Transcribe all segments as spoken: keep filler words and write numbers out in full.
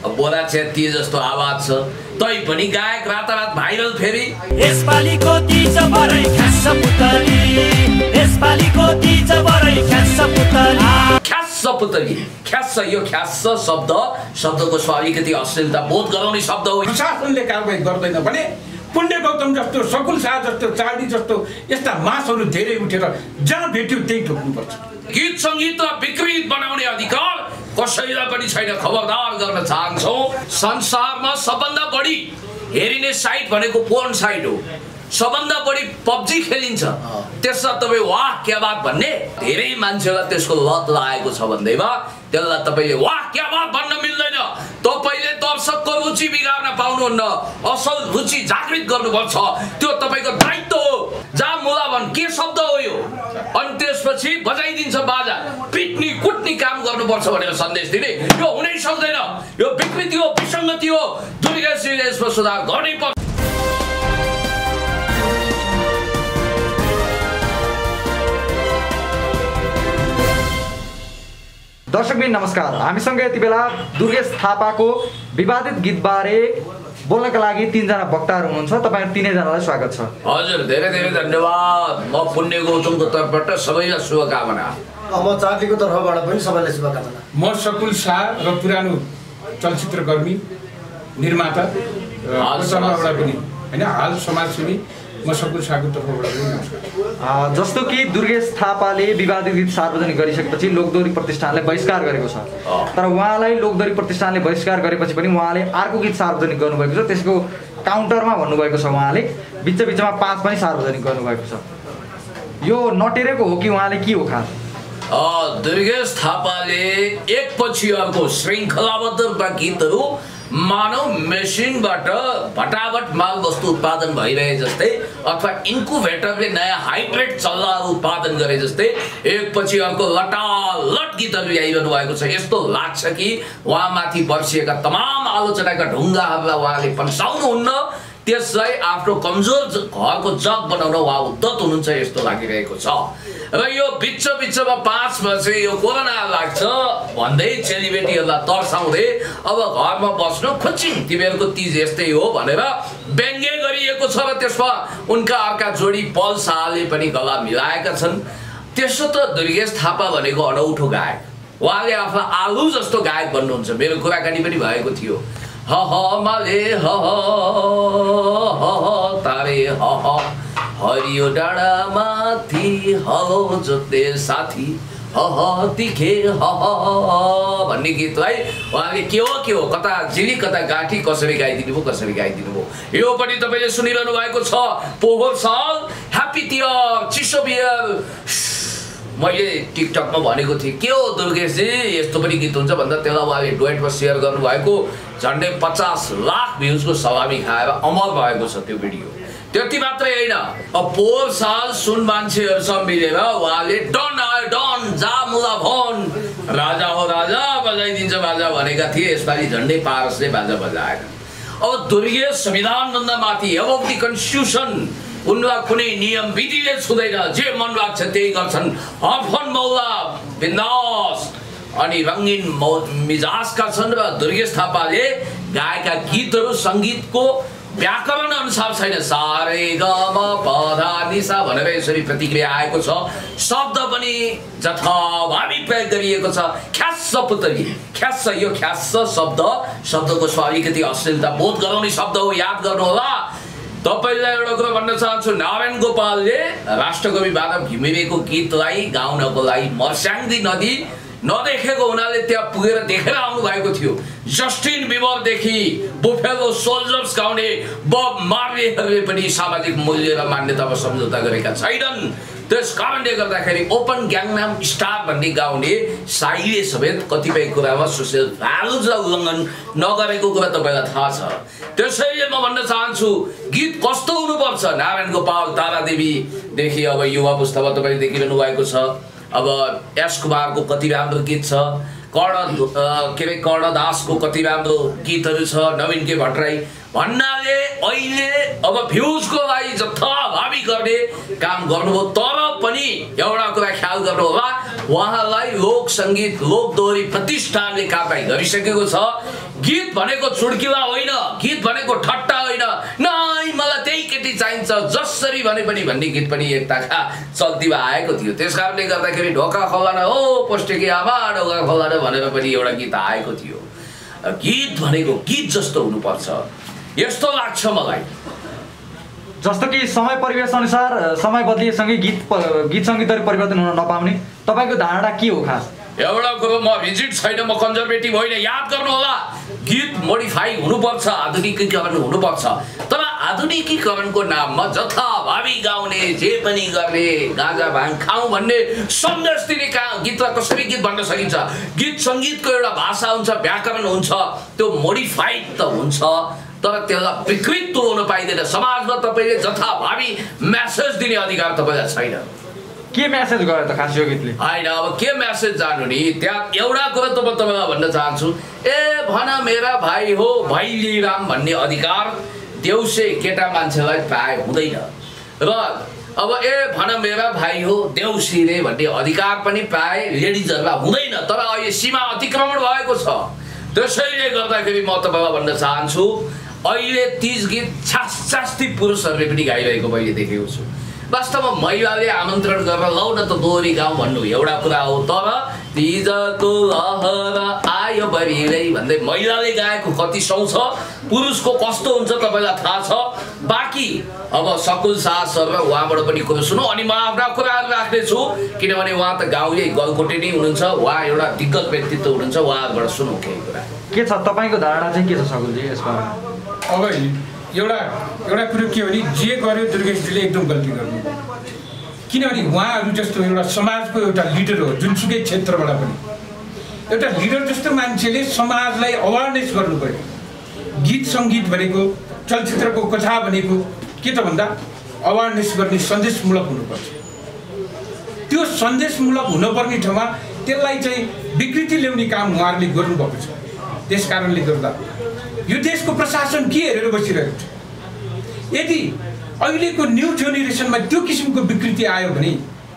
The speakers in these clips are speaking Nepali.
बोरा छेत्री जस्तो आवाज छ तै पनि गायक रातारात भाइरल फेरि यसपालिको तीज बरै ख्यास पुतली यसपालिको तीज बरै ख्यास पुतली ख्यास पुतली ख्यास यो ख्यास शब्द शब्दको स्वाभाविकति अश्लीलता बोध गराउने शब्द हो। प्रशासनले कारबाही गर्दैन भने पुण्य गौतम जस्तो सकुल शाह जस्तो चाडी जस्तो यस्ता मासहरू धेरै उठेर जहाँ भेट्यो त्यही ठोक्नुपर्छ। गीत सङ्गीतलाई विकृत बनाउने अधिकार कसैलाई पनि छैन। खबरदार गर्न चाहन्छौँ संसारमा सबभन्दा बढी हेरिने साइट भनेको पोर्न साइट हो। सबभन्दा बढी पब्जी खेलिन्छ त्यसमा तपाईँ वाह क्या बात भन्ने धेरै मान्छेलाई त्यसको लत लागेको छ भन्दैमा त्यसलाई तपाईँले वाह क्या बात भन्न मिल्दैन। तपाईँले दर्शकको रुचि बिगार्न पाउनुहुन्न। असल रुचि जागृत गर्नुपर्छ त्यो तपाईँको दायित्व हो। जहाँ मुलाभन के शब्द हो यो अनि त्यसपछि बजाइदिन्छ बाजा पिट्ने कुट्ने काम गर्नुपर्छ भनेर सन्देश दिने यो हुनै सक्दैन। यो विकृति हो विसङ्गति हो। दुर्गेशजीले यसमा सुधार गर्नै पर्छ। दर्शकबिन नमस्कार। हामीसँग यति बेला दुर्गेश थापाको विवादित गीतबारे बोल्नका लागि तीनजना वक्ताहरू हुनुहुन्छ। तपाईँहरू तीनैजनालाई स्वागत छ। हजुर धेरै धेरै धन्यवाद। म पुण्य गौतमको तर्फबाट सबैलाई शुभकामना। म चार्लीको तर्फबाट पनि सबैलाई शुभकामना। म सकुल शाह र पुरानो चलचित्रकर्मी निर्माता तर्फबाट पनि हैन हाल समाजसेवी म सकुल शाहको तर्फबाट पनि नमस्कार। जस्तो कि दुर्गेश थापाले विवादित गीत सार्वजनिक गरिसकेपछि लोकदोहोरी प्रतिष्ठानले बहिष्कार गरेको छ। तर उहाँलाई लोकदोहोरी प्रतिष्ठानले बहिष्कार गरेपछि पनि उहाँले अर्को गीत सार्वजनिक गर्नुभएको छ। त्यसको काउन्टरमा भन्नुभएको छ उहाँले बिच बिचमा पाँच पनि सार्वजनिक गर्नुभएको छ। यो नटेरेको हो कि उहाँले के हो खास? दुर्गेश थापाले एकपछि अर्को श्रृङ्खलाबद्ध गीतहरू मानव मेसिनबाट भटाभट माल वस्तु उत्पादन भइरहे जस्तै अथवा इन्कुबेटरले नयाँ हाइब्रिड चल्लाहरू उत्पादन गरे जस्तै एकपछि अर्को लटालट गीतहरू आइरहनु भएको छ। यस्तो लाग्छ कि उहाँमाथि बर्सिएका तमाम आलोचनाका ढुङ्गाहरूलाई उहाँले पन्साउनुहुन्न। त्यसलाई आफ्नो कमजोर घरको जग बनाउन उहाँ उद्धत हुनुहुन्छ यस्तो लागिरहेको छ। र यो बिच बिचमा पाँच बजे यो कोरोना लाग्छ भन्दै चेलीबेटीहरूलाई तर्साउँदै अब घरमा बस्नु खुच्चिङ तिमीहरूको तिज यस्तै हो भनेर व्यङ्ग्य गरिएको छ। र त्यसमा उनका अर्का जोडी पल शाहले पनि गला मिलाएका छन्। त्यसो त दुर्गेश थापा भनेको अनौठो गायक। उहाँले आफ्नो आलु जस्तो गायक बन्नुहुन्छ। मेरो कुराकानी पनि भएको थियो। ह ह माले ह ह तारे ह ह हरियो डाँडा माथि हलो जोत्ने साथी ह ह तिखे ह ह भन्ने गीतलाई उहाँले के हो के हो कता जिरी कता गाठी कसरी गाइदिनु भयो कसरी गाइदिनु भयो यो पनि तपाईँले सुनिरहनु भएको छ। पोहोर साल ह्याप्पी तिहार चिसो बियर मैले टिकटकमा भनेको थिएँ के हो दुर्गेशजी यस्तो पनि गीत हुन्छ भन्दा त्यसलाई उहाँले डुएटमा सेयर गर्नुभएको झन्डै पचास लाख भ्युजको सलामी खाएर अमर भएको छ त्यो भिडियो। त्यति मात्रै होइन अब पोहोर साल सुन मान्छेहरूसँग मिलेर उहाँले डन आयो डन जा मुला भन राजा हो राजा बजाइदिन्छ बाजा भनेका थिए। यसपालि झन्डै पारसले बाजा बजाएर अब दुर्गेश संविधानभन्दा माथि एबभ दि कन्स्टिट्युसन उनलाई कुनै नियम विधिले छुँदैन। जे मन लाग्छ त्यही गर्छन्। हफन मौला बिन्दास अनि रङ्गीन मिजाजका छन्। र दुर्गेश थापाले गाएका गीतहरू सङ्गीतको व्याकरण अनुसार छैन। सारे ग म प ध नि सा भनेर यसरी प्रतिक्रिया आएको छ। शब्द पनि जथाभावी प्रयोग गरिएको छ। ख्यास पुतली ख्यास यो ख्यास शब्द शब्दको स्वाभाविकति अश्लीलता बोध गराउने शब्द हो। याद गर्नुहोला। तपाईँलाई एउटा कुरा भन्न चाहन्छु नारायण गोपालले राष्ट्रकवि माधव घिमिरेको गीतलाई गाउनको लागि मर्स्याङ्दी नदी नदेखेको हुनाले त्यहाँ पुगेर देखेर आउनु भएको थियो। जस्टिन बिबरदेखि बुफेलो सोल्जर्स गाउने बब मार्लेहरूले पनि सामाजिक मूल्य र मान्यतामा सम्झौता गरेका छैनन्। त्यस कारणले गर्दाखेरि ओपन ग्याङनाम स्टार भन्ने गाउने साईले समेत कतिपय कुरामा सोसियल भ्यालुजलाई उल्लङ्घन नगरेको कुरा तपाईँलाई थाहा छ। त्यसैले म भन्न चाहन्छु गीत कस्तो हुनुपर्छ। नारायण गोपाल तारादेवीदेखि अब युवा पुस्तामा तपाईँले देखिरहनु भएको छ। अब एस कुमारको कति राम्रो गीत छ। कर्ण के अरे कर्णदासको कति राम्रो गीतहरू छ। नवीन के भट्टराई भन्नाले अहिले अब भ्युजको लागि जथाभावी गर्ने काम गर्नुभयो। तर पनि एउटा कुरा ख्याल गर्नु होला उहाँलाई लोक सङ्गीत लोक दोहोरी प्रतिष्ठानले कारबाही गरिसकेको छ। गीत भनेको चुड्किला होइन, गीत भनेको ठट्टा होइन, नै मलाई त्यही केटी चाहिन्छ जसरी भने पनि भन्ने गीत पनि एकताका चल्तीमा आएको थियो। त्यस कारणले गर्दाखेरि ढोका खोला न हो पोस्टेकी आमा ढोका खोला न भनेर पनि एउटा गीत आएको थियो। गीत भनेको गीत जस्तो हुनुपर्छ यस्तो लाग्छ मलाई। जस्तो कि समय परिवेश अनुसार समय बदलिएसँगै गीत गीत सङ्गीतहरू परिवर्तन हुन नपाउने तपाईँको धारणा के हो खास? एउटा कुरो म भिजिट छैन, म कन्जर्भेटिभ होइन। याद गर्नु होला, गीत मोडिफाई हुनुपर्छ, आधुनिकीकरण हुनुपर्छ, तर आधुनिकीकरणको नाममा जथाभावी गाउने, जे पनि गर्ने, गाँजा भाङ खाउँ भन्ने सन्देश दिने का गीतलाई कसरी गीत भन्न सकिन्छ? गीत सङ्गीतको एउटा भाषा हुन्छ, व्याकरण हुन्छ, त्यो मोडिफाइड त हुन्छ तर त्यसलाई विकृत तुल्याउन पाइँदैन। समाजमा तपाईँले जथाभावी मेसेज दिने अधिकार तपाईँलाई छैन। के मेसेज गरे त खास यो गीतले? होइन, अब के मेसेज जानु नि, त्यहाँ एउटा कुरा त म तपाईँलाई भन्न चाहन्छु, ए भन मेरा भाइ हो भाइली राम भन्ने अधिकार देउसे केटा मान्छेलाई प्राय हुँदैन, र अब ए भन मेरा भाइ हो देउसी रे भन्ने अधिकार पनि प्राय लेडिजहरूलाई हुँदैन। तर अहिले सीमा अतिक्रमण भएको छ। त्यसैले गर्दाखेरि म तपाईँलाई भन्न चाहन्छु, अहिले तीज गीत छास छास्ती पुरुषहरूले पनि गाइरहेको मैले देखेको छु। वास्तवमा महिलाले आमन्त्रण गरेर लौ न त दोहोरी गाउँ भन्नु एउटा कुरा हो, तर तीजको लहर आयो बरिलै भन्दै महिलाले गाएको कति सौ छ, पुरुषको कस्तो हुन्छ तपाईँलाई थाहा छ। बाँकी अब सकुल शाह सर र उहाँबाट पनि कुरो सुनौ, अनि म आफ्ना कुराहरू राख्नेछु किनभने उहाँ त गाउँले गलकोटे नै हुनुहुन्छ, उहाँ एउटा दिग्गज व्यक्तित्व हुनुहुन्छ, उहाँहरूबाट सुनौ केही कुरा। के छ तपाईँको धारणा चाहिँ के छ सकुलजी यसमा? अब एउटा एउटा कुरो के हो भने जे गर्यो दुर्गेशजीले एकदम गल्ती गर्नु, किनभने उहाँहरू जस्तो एउटा समाजको एउटा लिडर हो, जुनसुकै क्षेत्रबाट पनि एउटा लिडर जस्तो मान्छेले समाजलाई अवेरनेस गर्नु पर्यो। गीत सङ्गीत भनेको, चलचित्रको कथा भनेको के त भन्दा अवेरनेस गर्ने सन्देशमूलक हुनुपर्छ। त्यो सन्देशमूलक हुनुपर्ने ठाउँमा त्यसलाई चाहिँ विकृति ल्याउने काम उहाँहरूले गर्नुभएको छ। त्यस कारणले गर्दा यो देशको प्रशासन के हेरेर बसिरहेको छ? यदि अहिलेको न्यू जेनेरेसनमा त्यो किसिमको विकृति आयो भने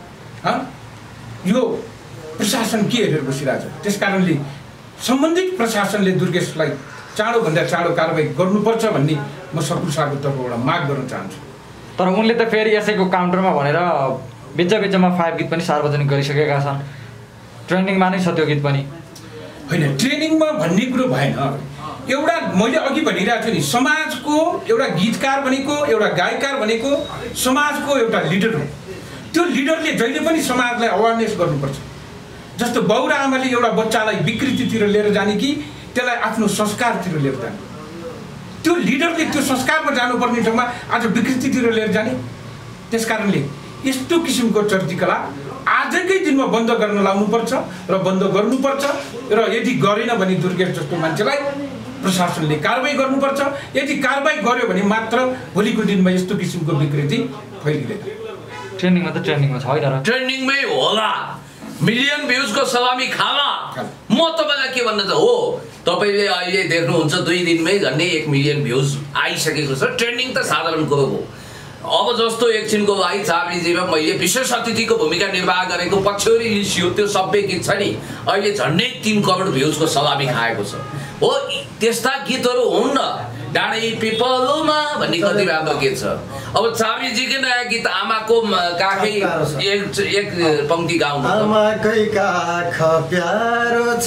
यो प्रशासन के हेरेर बसिरहेको छ? त्यस कारणले सम्बन्धित प्रशासनले दुर्गेशलाई चाँडोभन्दा चाँडो कारबाही गर्नुपर्छ भन्ने म सकुल शाहको तर्फबाट माग गर्न चाहन्छु। तर उनले त फेरि यसैको काउन्टरमा भनेर बिच बिचमा फाइभ गीत पनि सार्वजनिक गरिसकेका छन्, ट्रेन्डिङमा नै छ त्यो गीत पनि। होइन, ट्रेनिङमा भन्ने कुरो भएन। एउटा मैले अघि भनिरहेको छु नि, समाजको एउटा गीतकार भनेको, एउटा गायककार भनेको समाजको एउटा लिडर हो। त्यो लिडरले जहिले पनि समाजलाई अवेरनेस गर्नुपर्छ। जस्तो बाउरा आमाले एउटा बच्चालाई विकृतितिर लिएर जाने कि त्यसलाई आफ्नो संस्कारतिर लिएर जाने, त्यो लिडरले त्यो संस्कारमा जानुपर्ने ठाउँमा आज विकृतितिर लिएर जाने। त्यस कारणले यस्तो किसिमको चर्चिकला आजकै दिनमा बन्द गर्न लाउनुपर्छ र बन्द गर्नुपर्छ, र यदि गरेन भने दुर्गेश जस्तो मान्छेलाई प्रशासनले कारबाही गर्नुपर्छ। यदि कारबाही गर्यो भने मात्र भोलिको दिनमा यस्तो किसिमको विकृति फैलिँदैन। ट्रेन्डिङमा त ट्रेन्डिङमा छ होइन, ट्रेन्डिङमै होला, मिलियन भ्युजको सलामी खाला। म तपाईँलाई के भन्न चाहन्छु, हो तपाईँले अहिले देख्नुहुन्छ दुई दिनमै झन्डै एक मिलियन भ्युज आइसकेको छ। ट्रेन्डिङ त साधारण कुरो हो। अब जस्तो एकछिनको लागि चाबीजीमा मैले विशेष अतिथिको भूमिका निर्वाह गरेको पछ्यौरी लिसियो त्यो सबै गीत छ नि, अहिले झन्डै तीन करोड भ्युजको सलामी खाएको छ। हो त्यस्ता गीतहरू हुन् न, डाँडै पिपलोमा भन्ने कति राम्रो गीत छ। अब चाबीजीकै नयाँ गीत आमाको काखै एक एक पंक्ति गाउनु। आमाकै काख प्यारो छ,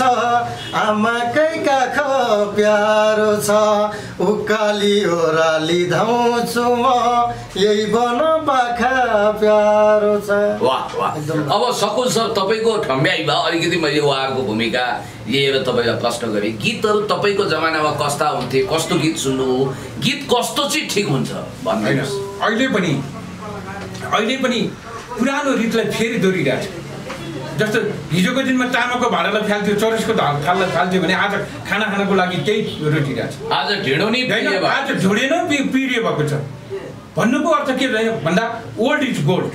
आमाकै काख प्यारो छ, उकाली ओराली धाउँछु म, यही बन बाखा प्यारो छ। वाह वाह। अब सकुल सर तपाईँको ठम्ब्याइमा अलिकति मैले उहाँहरूको भूमिका लिएर तपाईँलाई प्रश्न गरेँ, गीतहरू तपाईँको जमानामा कस्ता हुन्थे, कस्तो गीत सुन्नु, गीत कस्तो चाहिँ ठिक हुन्छ भन्नुहोस्। अहिले पनि अहिले पनि पुरानो रीतलाई फेरि दोहोरिरहेको छ। जस्तो हिजोको दिनमा तामाको भाँडालाई फाल्थ्यो, चरसको थाललाई फाल्थ्यो भने आज खाना खानको लागि त्यही रोटिरहेको छ। आज ढिँडो नि आज ढुँडे नै पिरिय भएको छ। भन्नुको अर्थ के भन्दा ओल्ड इज गोल्ड,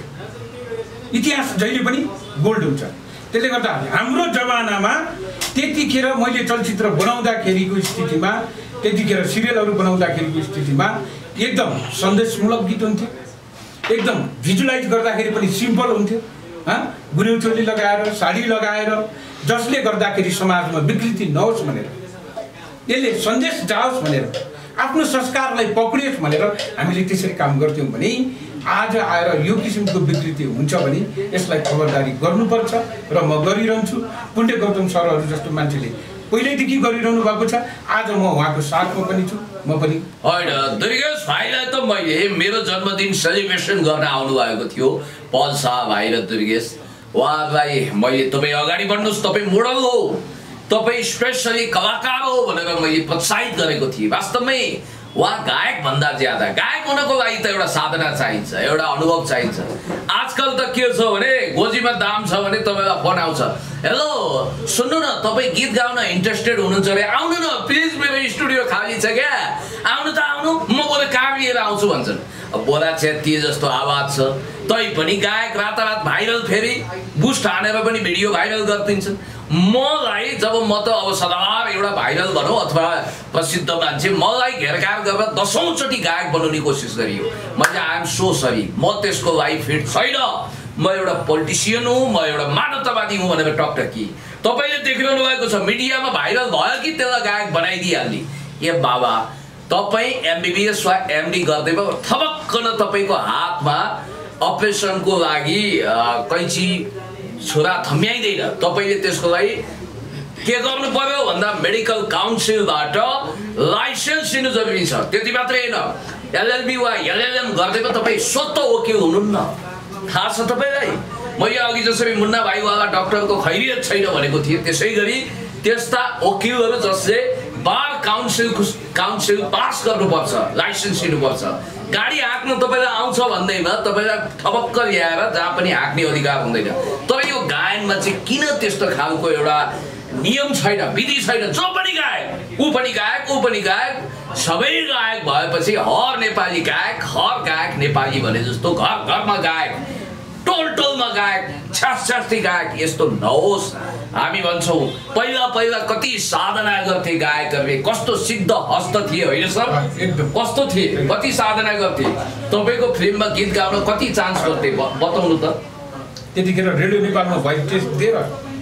इतिहास जहिले पनि गोल्ड हुन्छ। त्यसले गर्दा हाम्रो जमानामा त्यतिखेर मैले चलचित्र बनाउँदाखेरिको स्थितिमा, त्यतिखेर सिरियलहरू बनाउँदाखेरिको स्थितिमा एकदम सन्देशमूलक गीत हुन्थ्यो, एकदम भिजुलाइज गर्दाखेरि पनि सिम्पल हुन्थ्यो। गुन्यौ चोली लगाएर, साडी लगाएर, जसले गर्दाखेरि समाजमा विकृति नहोस् भनेर। यसले सन्देश जाओस् भनेर आफ्नो संस्कारलाई पक्रियोस् भनेर हामीले त्यसरी काम गर्थ्यौँ भने आज आएर यो किसिमको विकृति हुन्छ भने यसलाई खबरदारी गर्नुपर्छ र म गरिरहन्छु। पुण्य गौतम सरहरू जस्तो मान्छेले पहिल्यैदेखि गरिरहनु भएको छ, आज म उहाँको साथमा पनि छु। म पनि होइन दुर्गेश भाइलाई त मैले मेरो जन्मदिन सेलिब्रेसन गर्न आउनु भएको थियो पल शाह भाइ र दुर्गेश, उहाँलाई मैले तपाईँ अगाडि बढ्नुहोस्, तपाईँ मोडल हो, तपाईँ स्पेसली कलाकार हो भनेर मैले प्रोत्साहित गरेको थिएँ। वास्तवमै उहाँ गायक भन्दा ज्यादा गायक हुनको लागि त एउटा साधना चाहिन्छ, एउटा अनुभव चाहिन्छ। आजकल त के छ भने गोजीमा दाम छ भने तपाईँलाई फोन आउँछ, हेलो सुन्नु न तपाईँ गीत गाउन इन्ट्रेस्टेड हुनुहुन्छ अरे, आउनु न प्लिज मेरो स्टुडियो खाली छ क्या, आउनु त आउनु, म बोले काम लिएर आउँछु भन्छन्। अब बोला छेत्री जस्तो आवाज छ तै पनि गायक रातारात भाइरल, फेरि बुस्ट हानेर पनि भिडियो भाइरल गरिदिन्छन्। मलाई जब म त अब सदाबार एउटा भाइरल भनौँ अथवा प्रसिद्ध मान्छे, मलाई घेरघार गरेर दसौँचोटि गायक बनाउने कोसिस गरियो, मैले आइएम सो सरी, म त्यसको लागि फिट छैन, म एउटा पोलिटिसियन हुँ, म एउटा मानवतावादी हुँ भनेर टकटकी। तपाईँले देखिरहनु भएको छ मिडियामा भाइरल भयो कि त्यसलाई गायक बनाइदिइहाल्ने। ए बाबा तपाईँ एमबिबिएस वा एमडी गर्दै भयो, थपक्क न तपाईँको हातमा अपरेसनको लागि कैँची छुरा थम्याइँदैन, तपाईँले त्यसको लागि के गर्नु पर्यो भन्दा मेडिकल काउन्सिलबाट लाइसेन्स लिनु जरुरी छ। त्यति मात्रै होइन, एलएलबी वा एलएलएम गर्दै पनि तपाईँ स्वत वकिल हुनुहुन्न, थाहा छ तपाईँलाई। मैले अघि जसरी मुन्ना भाइवाला डाक्टरको खैरियत छैन भनेको थिएँ, त्यसै गरी त्यस्ता वकिलहरू जसले बार काउन्सिल काउन्सिल पास गर्नुपर्छ, लाइसेन्स लिनुपर्छ। गाडी हाँक्नु तपाईँलाई आउँछ भन्दैमा तपाईँलाई थपक्क ल्याएर जहाँ पनि हाँक्ने अधिकार हुँदैन। तर यो गायनमा चाहिँ किन त्यस्तो खालको एउटा नियम छैन, विधि छैन? जो पनि गायक ऊ पनि गायक ऊ पनि गायक, सबै गायक भएपछि हर नेपाली गायक हर गायक नेपाली भने जस्तो घर घरमा गायक, टोल टोलमा गायक, छ्यास छ्यास्ती गायक यस्तो नहोस्। हामी भन्छौँ पहिला पहिला कति साधना गर्थे गायकहरूले, कस्तो सिद्ध हस्त थिए होइन सर, कस्तो थिए, कति साधना गर्थे। तपाईँको फिल्ममा गीत गाउन कति चान्स गर्थे बताउनु त? त्यतिखेर रेडियो नेपालमा भोइस टेस्ट दिएर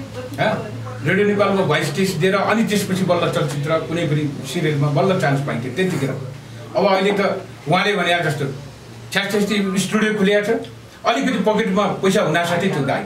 रेडियो नेपालमा भोइस टेस्ट दिएर अनि त्यसपछि बल्ल चलचित्र कुनै पनि सिरियलमा बल्ल चान्स पाइन्थ्यो त्यतिखेर। अब अहिले त उहाँले भने जस्तो छ्यास छ्यास्ती स्टुडियो खुलिएको छ, अलिकति पकेटमा पैसा हुनासाथै त्यो गायक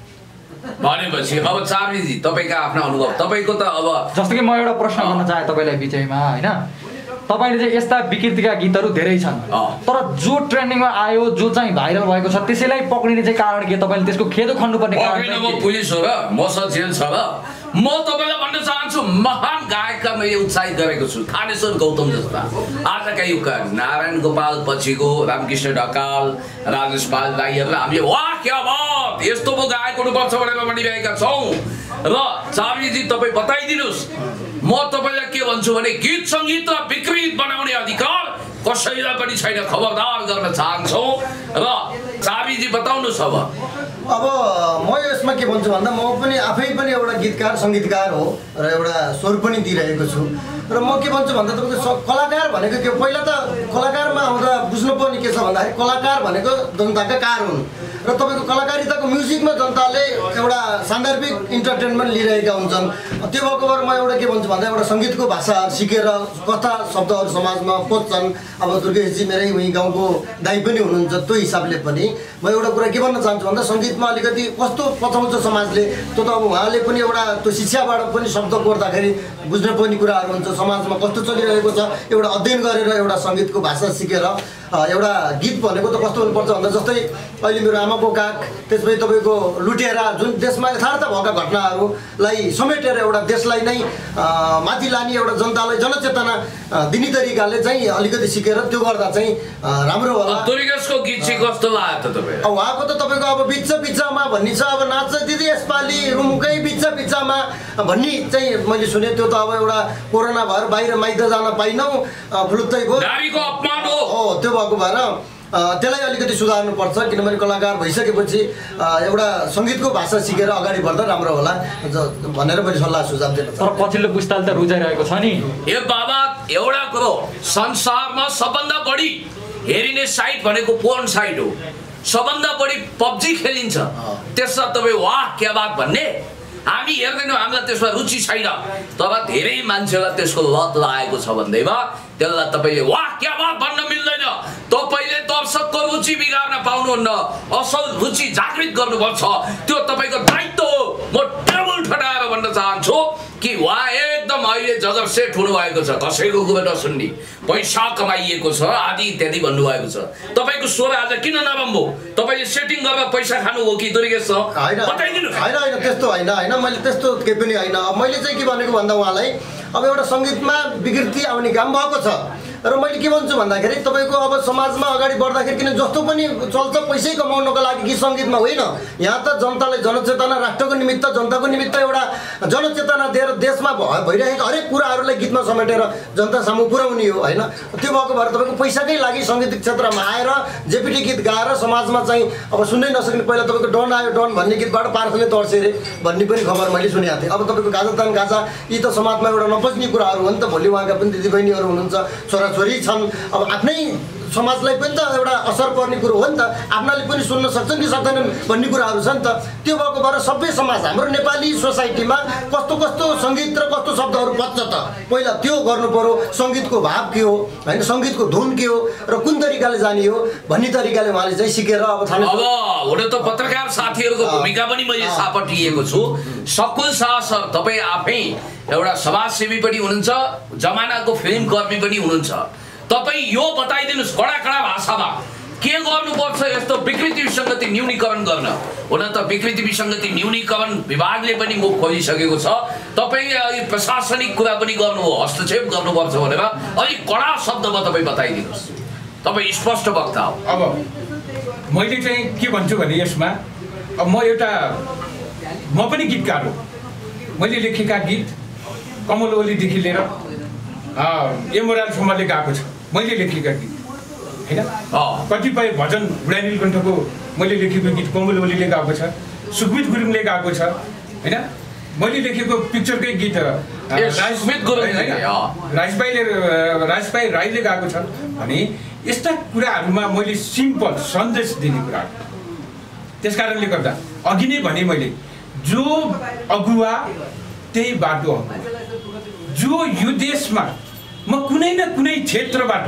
भनेपछि। अब चार्मीजी तपाईँको आफ्नो अनुभव, तपाईँको त अब जस्तो कि म एउटा प्रश्न गर्न चाहे तपाईँलाई बिचैमा, होइन तपाईँले चाहिँ यस्ता विकृतिका गीतहरू धेरै छन्, तर जो ट्रेन्डिङमा आयो जो चाहिँ भाइरल भएको छ त्यसैलाई पक्रिने चाहिँ कारण के? तपाईँले त्यसको खेदो खन्नुपर्ने कारण? म पुलिस हो र मसँग जेल छ र म तपाईँलाई भन्न चाहन्छु महान गायकका मैले उत्साहित गरेको छु, थानेश्वर गौतम जस्ता आजका युगका नारायण गोपाल पछिको रामकृष्ण ढकाल, राजेश पाल दाईहरूलाई हामीले वाह क्या बात यस्तो पो गायक हुनुपर्छ भनेर भनिरहेका छौँ। र चार्मीजी तपाईँ बताइदिनुहोस्, म तपाईँलाई के भन्छु भने गीत सङ्गीतलाई विकृत बनाउने अधिकार कसैलाई पनि छैन, खबरदार गर्न चाहन्छौँ। र चार्मीजी बताउनुहोस् अब। अब म यसमा के भन्छु भन्दा म पनि आफै पनि एउटा गीतकार सङ्गीतकार हो र एउटा स्वर पनि दिइरहेको छु। र म के भन्छु भन्दा तपाईँको कलाकार भनेको के, पहिला त कलाकारमा आउँदा बुझ्नुपर्ने के छ भन्दाखेरि कलाकार भनेको जनताका कार हुन् र तपाईँको कलाकारिताको म्युजिकमा जनताले एउटा सान्दर्भिक इन्टरटेनमेन्ट लिइरहेका हुन्छन्। त्यो भएको भएर म एउटा के भन्छु भन्दा एउटा सङ्गीतको भाषा सिकेर कथा शब्दहरू समाजमा पस्छन्। अब दुर्गेशजी मेरै उहीँ गाउँको दाइ पनि हुनुहुन्छ, त्यो हिसाबले पनि म एउटा कुरा के भन्न चाहन्छु भन्दा सङ्गीतमा अलिकति कस्तो पचाउँछ समाजले, त्यो त अब उहाँले पनि एउटा त्यो शिक्षाबाट पनि शब्द कोर्दाखेरि बुझ्न पर्ने कुराहरू हुन्छ, समाजमा कस्तो चलिरहेको छ एउटा अध्ययन गरेर एउटा सङ्गीतको भाषा सिकेर एउटा गीत भनेको त कस्तो हुनुपर्छ भन्दा जस्तै अहिले मेरो आमाको काग, त्यसपछि तपाईँको लुटेरा, जुन देशमा यथार्थ भएका घटनाहरूलाई समेटेर एउटा देशलाई नै माथि लाने एउटा जनतालाई जनचेतना दिने तरिकाले चाहिँ अलिकति सिकेर त्यो गर्दा चाहिँ राम्रो होला। दुर्गेशको गीत चाहिँ कस्तो लाग्यो त तपाईँ? उहाँको त तपाईँको अब बिच बिचमा भन्ने छ, अब नाच दिदी यसपालि रुमकै बिच बिचमा भन्ने चाहिँ मैले सुने। त्यो त अब एउटा कोरोना भएर बाहिर माइत जान पाइनौँ, फुलुत्तै भयो, नारीको अपमान हो हो त्यो भएको भएर त्यसलाई अलिकति सुधार्नुपर्छ। किनभने कलाकार भइसकेपछि एउटा सङ्गीतको भाषा सिकेर अगाडि बढ्दा राम्रो होला भनेर मैले सल्लाह सुझाव दिन। तर पछिल्लो पुस्ताले त रुचाइरहेको छ नि। ए बाबा एउटा कुरो, संसारमा सबभन्दा बढी हेरिने साइट भनेको पोर्न साइट हो, सबभन्दा बढी पब्जी खेलिन्छ, त्यसमा तपाईँ वाह क्या बात भन्ने हामी हेर्दैनौँ, हामीलाई त्यसमा रुचि छैन। तर धेरै मान्छेलाई त्यसको लत लागेको छ भन्दैमा त्यसलाई तपाईँले वाह क्या वाह भन्न मिल्दैन। तपाईँले दर्शकको रुचि बिगार्न पाउनुहुन्न, असल रुचि जागृत गर्नुपर्छ। त्यो तपाईँको दायित्व हो। म टेबल ठटाएर भन्न चाहन्छु कि उहाँ एकदम अहिले जगर सेट हुनुभएको छ, कसैको कुरा नसुन्ने, पैसा कमाइएको छ आदि इत्यादि भन्नुभएको छ। तपाईँको स्वर आज किन नरम्भो? तपाईँले सेटिङ गरेर पैसा खानु हो कि दुर्गेश होइन बताइदिनु। होइन होइन त्यस्तो होइन होइन मैले त्यस्तो केही पनि होइन। मैले चाहिँ के भनेको भन्दा उहाँलाई अब एउटा सङ्गीतमा विकृति आउने काम भएको छ र मैले के भन्छु भन्दाखेरि तपाईँको अब समाजमा अगाडि बढ्दाखेरि किन जस्तो पनि चल्छ पैसै कमाउनको लागि कि सङ्गीतमा होइन। यहाँ त जनतालाई जनचेतना, राष्ट्रको निमित्त, जनताको निमित्त एउटा जनचेतना दिएर देशमा भइरहेको हरेक कुराहरूलाई गीतमा समेटेर जनता सामु पुर्याउने हो होइन। त्यो भएको भएर तपाईँको पैसाकै लागि सङ्गीत क्षेत्रमा आएर जेपिटी गीत गाएर समाजमा चाहिँ अब सुन्नै नसक्ने, पहिला तपाईँको डन आयो डन भन्ने गीतबाट पार्खले तर्से अरे भन्ने पनि खबर मैले सुनेको थिएँ। अब तपाईँको गाजा तान गाजा यी त समाजमा एउटा नपच्ने कुराहरू हो नि त। भोलि उहाँका पनि दिदीबहिनीहरू हुनुहुन्छ, छोराछोरी छन्, अब आफ्नै समाजलाई पनि त एउटा असर पर्ने कुरो हो नि त। आफ्नाले पनि सुन्न सक्छन् कि सक्दैनन् भन्ने कुराहरू छ नि त। त्यो भएको भएर सबै समाज हाम्रो नेपाली सोसाइटीमा कस्तो कस्तो सङ्गीत र कस्तो शब्दहरू बज्छ त पहिला त्यो गर्नु पर्यो। सङ्गीतको भाव के हो होइन, सङ्गीतको धुन के हो र कुन तरिकाले जाने हो भन्ने तरिकाले उहाँले चाहिँ सिकेर अब थाहा। अब हुन त पत्रकार साथीहरूको भूमिका पनि मैले सापट लिएको छु। सकुल शाह सर तपाईँ आफै एउटा समाजसेवी पनि हुनुहुन्छ, जमानाको फिल्म कर्मी पनि हुनुहुन्छ। तपाईँ यो बताइदिनुहोस् कडा कडा भाषामा के गर्नुपर्छ यस्तो विकृति विसङ्गति न्यूनीकरण गर्न। हुन त विकृति विसङ्गति न्यूनीकरण विभागले पनि मुख खोलिसकेको छ। तपाईँ प्रशासनिक कुरा पनि गर्नु हो, हस्तक्षेप गर्नुपर्छ भनेर अलिक कडा शब्दमा तपाईँ बताइदिनुहोस्। तपाईँ स्पष्ट वक्ता हो। अब मैले चाहिँ के भन्छु भने यसमा अब म एउटा म पनि गीतकार हो। मैले लेखेका गीत कमल ओलीदेखि लिएर एमोरालसम्मले गाएको छ मैले लेखेका गीत होइन। कतिपय भजन बुढा नीलकण्ठको मैले लेखेको गीत कमल ओलीले गाएको छ, सुखमित गुरुङले गाएको छ होइन। मैले लेखेको पिक्चरकै गीत राजबाईले राजबाई राईले गाएको छ भने यस्ता कुराहरूमा मैले सिम्पल सन्देश दिने कुरा। त्यस कारणले गर्दा अघि नै भने मैले जो अगुवा त्यही बाटो हो। जो यो देशमा म कुनै न कुनै क्षेत्रबाट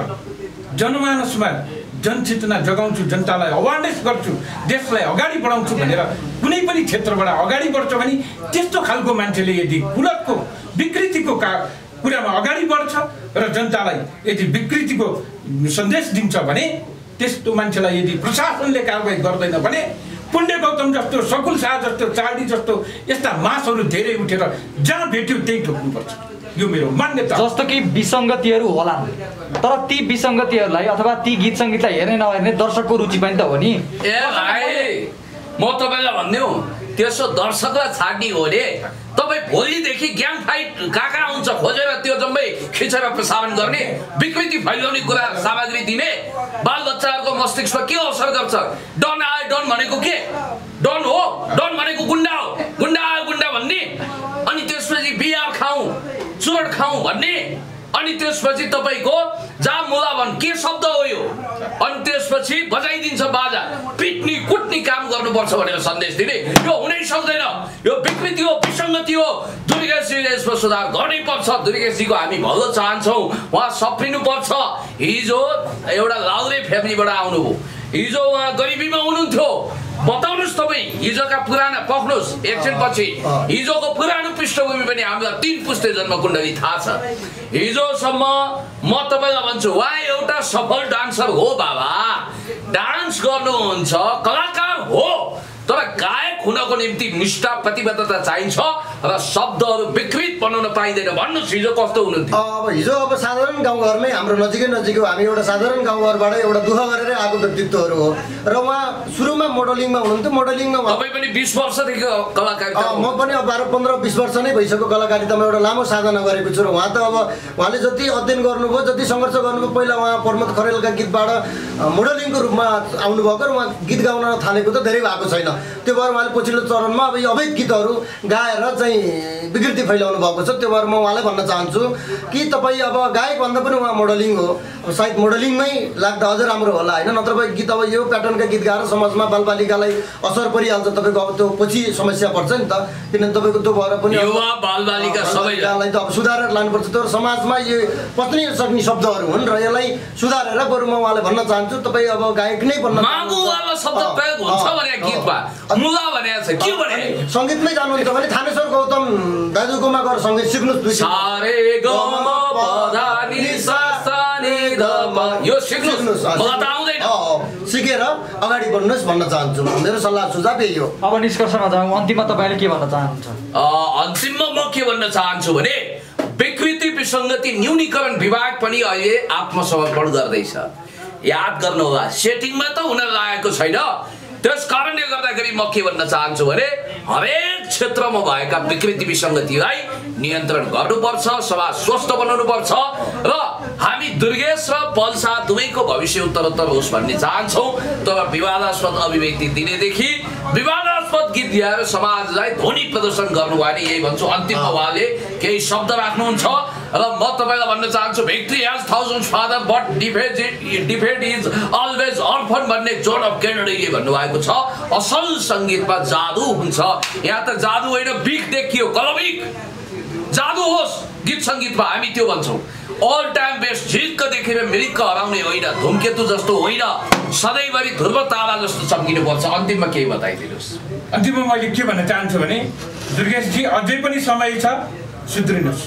जनमानसमा जनचेतना जगाउँछु, जनतालाई अवेरनेस गर्छु, देशलाई अगाडि बढाउँछु भनेर कुनै पनि क्षेत्रबाट अगाडि बढ्छ भने त्यस्तो खालको मान्छेले यदि कुलतको विकृतिको का कुरामा अगाडि बढ्छ र जनतालाई यदि विकृतिको सन्देश दिन्छ भने त्यस्तो मान्छेलाई यदि प्रशासनले कारबाही गर्दैन भने पुण्य गौतम जस्तो, सकुल शाह जस्तो, चार्डी जस्तो यस्ता मासहरू धेरै उठेर जहाँ भेट्यो त्यही ठोक्नुपर्छ। यो मेरो मान्यता। जस्तो कि विसङ्गतिहरू होला, तर ती विसङ्गतिहरूलाई अथवा ती गीत सङ्गीतलाई हेर्ने नहेर्ने दर्शकको रुचि पनि त हो नि। ए भाइ म तपाईँलाई भन्ने हो त्यसो दर्शकलाई छाड्ने हो रे। तपाईँ भोलिदेखि ग्याङ फाइट कहाँ कहाँ हुन्छ खोजेर त्यो जम्मै खिचेर प्रसारण गर्ने, विकृति फैलाउने कुरा सामग्री दिने, बालबच्चाहरूको मस्तिष्कमा के असर गर्छ? डन आयो डन भनेको के? डन हो, डन भनेको गुन्डा हो, गुन्डा आयो गुन्डा भन्ने, अनि त्यसपछि बिहार खाउँ चुरोट खाउँ भन्ने, अनि त्यसपछि तपाईँको जा मुला भन् के शब्द हो यो, अनि त्यसपछि बजाइदिन्छ बाजा, पिट्ने कुट्ने काम गर्नुपर्छ भनेर सन्देश दिने। यो हुनै सक्दैन। यो विकृति हो, विसङ्गति हो। दुर्गेशजीले यसमा सुधार गर्नै पर्छ। दुर्गेशजीको हामी भलो चाहन्छौँ, उहाँ सप्रिनु पर्छ। हिजो एउटा लाउरे फ्यामिलीबाट आउनुभयो, हिजो उहाँ गरिबीमा हुनुहुन्थ्यो। बताउनुहोस् तपाईँ हिजोका पुराना पक्नुहोस् एकछिनपछि हिजोको पुरानो पृष्ठभूमि पनि हामीलाई तीन पुस्ते जन्म कुण्डली थाहा छ। हिजोसम्म म तपाईँलाई भन्छु उहाँ एउटा सफल डान्सर हो बाबा, डान्स गर्नुहुन्छ, कलाकार हो, तर गायक हुनको निम्ति निष्ठा प्रतिबद्धता चाहिन्छ र शब्दहरू विकृत बनाउन पाइँदैन। भन्नुहोस् हिजो कस्तो हुनुहुन्थ्यो? अब हिजो अब साधारण गाउँघरमै हाम्रो नजिकै नजिकै हामी एउटा साधारण गाउँघरबाट एउटा दुःख गरेर आएको व्यक्तित्वहरू हो र उहाँ सुरुमा मोडलिङमा हुनुहुन्थ्यो। मोडलिङमा तपाईँ पनि बिस वर्षदेखि कलाकारिता? म पनि अब बाह्र पन्ध्र बिस वर्ष नै भइसक्यो कलाकारितामा एउटा लामो साधना गरेको छु र उहाँ त अब उहाँले जति अध्ययन गर्नुभयो, जति सङ्घर्ष गर्नुभयो, पहिला उहाँ प्रमोद खरेलका गीतबाट मोडलिङको रूपमा आउनुभएको र उहाँ गीत गाउन थालेको त धेरै भएको छैन। त्यो भएर उहाँले पछिल्लो चरणमा अब यो अवैध गीतहरू गाएर चाहिँ विकृति फैलाउनु भएको छ। त्यो भएर म उहाँलाई भन्न चाहन्छु कि तपाईँ अब गायक भन्दा पनि उहाँ मोडलिङ हो सायद मोडलिङमै लाग्दा अझ राम्रो होला होइन, नत्र भए गीत अब यो प्याटर्नका गीत गाएर समाजमा बालबालिकालाई असर परिहाल्छ, तपाईँको अब त्यो पछि समस्या पर्छ नि त, किनभने तपाईँको त्यो भएर पनि युवा बालबालिका सबैलाई त अब सुधारेर लानुपर्छ। त्यो समाजमा यो पत्नी सक्ने शब्दहरू हुन् र यसलाई सुधारेर बरु म उहाँलाई भन्न चाहन्छु तपाईँ अब गायक नै भन्न मागुवाला शब्द प्रयोग हुन्छ भने गीतमा मुला भने छ के भने सङ्गीतमै जानुहुन्छ भने थानेश्वर गौतम दाजुकोमा गएर सङ्गीत सिक्नुहोस्। सारे ग म प ध नि सा सा नि ध म यो सिक्नुहोस्, मलाई त आउँदैन। सिकेर अगाडि बढ्नुहोस् भन्न चाहन्छु, मेरो सल्लाह सुझाव यही हो। अब निष्कर्षमा जाउँ, अन्तिममा तपाईँले के भन्न चाहनुहुन्छ? अन्तिममा म के भन्न चाहन्छु भने विकृति विसङ्गति न्यूनीकरण विभाग पनि अहिले आत्मसमर्पण गर्दैछ। याद गर्नुहोला, सेटिङमा त हुन लागेको छैन। त्यस कारणले गर्दाखेरि म के भन्न चाहन्छु भने हरेक क्षेत्रमा भएका विकृति विसङ्गतिलाई नियन्त्रण गर्नुपर्छ, समाज स्वस्थ बनाउनुपर्छ र हामी दुर्गेश र पल्सा दुवैको भविष्य उत्तरोत्तर होस् भन्ने चाहन्छौँ। तर विवादास्पद अभिव्यक्ति दिनेदेखि विवादास्पद गीत गाएर समाजलाई ध्वनि प्रदर्शन गर्नुभयो भने यही भन्छु। अन्तिममा उहाँले केही शब्द राख्नुहुन्छ र म तपाईँलाई भन्न चाहन्छु, victory has thousand father but defeat defeat is always orphan भन्ने जोन अफ केनेडीले भन्नुभएको छ। असल सङ्गीतमा जादु हुन्छ, यहाँ त जादु होइन बिख देखियो, कलमिक जादु होस् गीत सङ्गीतमा, हामी त्यो भन्छौँ। अल टाइम बेस्ट झिक्क देखेर मिरिक्क हराउने होइन, धुमकेतु जस्तो होइन, सधैँभरि ध्रुव तारा जस्तो चम्किनुपर्छ। अन्तिममा केही बताइदिनुहोस्। अन्तिममा मैले के भन्न चाहन्छु भने दुर्गेशजी अझै पनि समय छ, सुध्रिनुहोस्।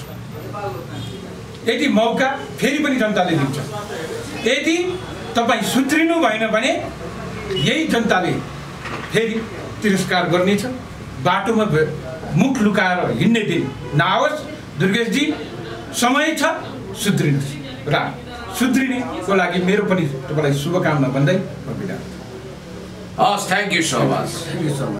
यदि मौका फेरि पनि जनताले दिन्छ, यदि तपाईँ सुध्रिनु भएन भने यही जनताले फेरि तिरस्कार गर्नेछ, बाटोमा मुख लुकाएर हिँड्ने दिन नआओस्। दुर्गेशजी समय छ, सुध्रिनुहोस् र सुध्रिनेको लागि मेरो पनि तपाईँलाई शुभकामना भन्दै म बिदा। हस्, थ्याङ्क यू सो मच।